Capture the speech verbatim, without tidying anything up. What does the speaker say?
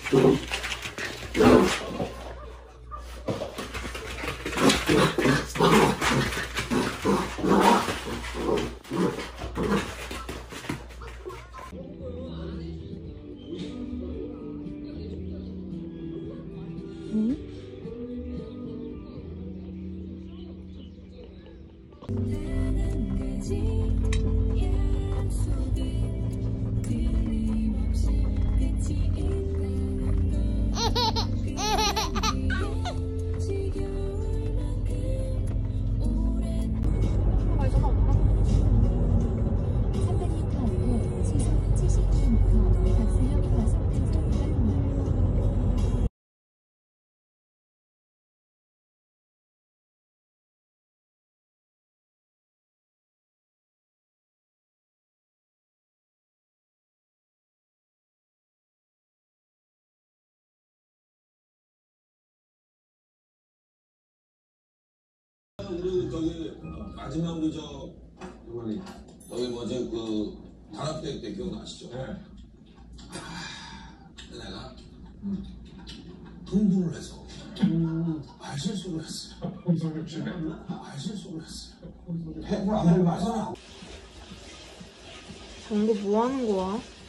우리 저기 마지막 그저 이번에 저기 뭐지 그 단합대회 때 기억나시죠? 네. 아, 내가 음. 흥분을 해서 음. 말실수를 했어요. 혼선을 주네. 말실수를 했어요. 해물 안 먹으면 하잖아. 장구 뭐 하는 거야?